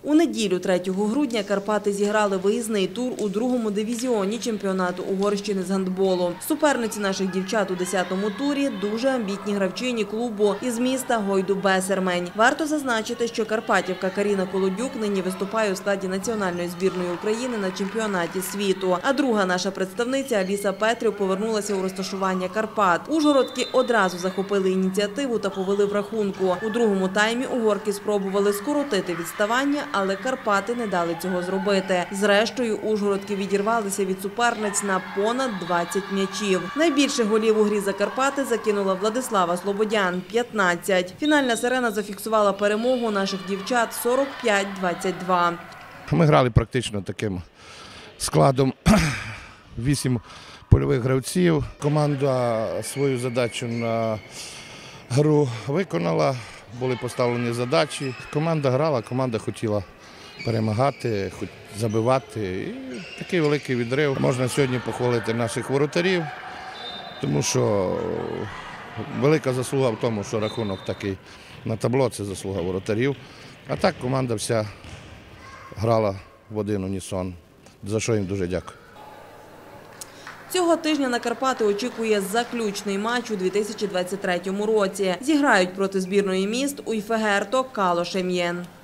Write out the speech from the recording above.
У неділю 3 грудня Карпати зіграли виїзний тур у другому дивізіоні чемпіонату Угорщини з гандболу. Суперниці наших дівчат у 10-му турі – дуже амбітні гравчині клубу із міста Гойду-Бесермень. Варто зазначити, що карпатівка Каріна Колодюк нині виступає у складі національної збірної України на чемпіонаті світу. А друга наша представниця Аліса Петрів повернулася у розташування Карпат. Ужгородки одразу захопили ініціативу та повели в рахунку. У другому таймі угорки спробували скоротити відставання, але Карпати не дали цього зробити. Зрештою, ужгородки відірвалися від суперниць на понад 20 м'ячів. Найбільше голів у грі за Карпати закинула Владислава Слободян – 15. Фінальна сирена зафіксувала перемогу наших дівчат 45-22. Ми грали практично таким складом 8 польових гравців. Команда свою задачу на гру виконала, були поставлені задачі. Команда грала, команда хотіла перемагати, забивати. І такий великий відрив. Можна сьогодні похвалити наших воротарів, тому що велика заслуга в тому, що рахунок такий на табло – це заслуга воротарів. А так команда вся грала в один унісон, за що їм дуже дякую. Цього тижня на Карпати очікує заключний матч у 2023 році. Зіграють проти збірної міст Уйфегерто Калош-Ем'єн.